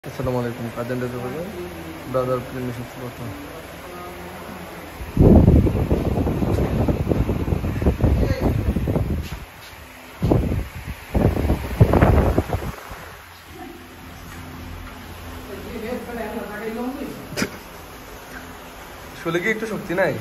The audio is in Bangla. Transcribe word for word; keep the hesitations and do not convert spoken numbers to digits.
আসসালামু আলাইকুম কাজেন রেজা বাজার ব্রাদার প্রিমিশন কথা শুলে কি একটু শক্তি নাই